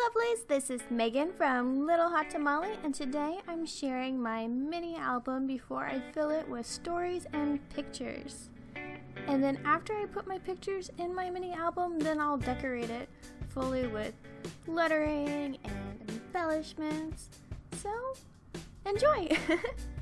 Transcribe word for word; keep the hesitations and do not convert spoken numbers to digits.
Lovelies, this is Megan from Little Hot Tamale, and today I'm sharing my mini album before I fill it with stories and pictures. And then after I put my pictures in my mini album, then I'll decorate it fully with lettering and embellishments. So, enjoy!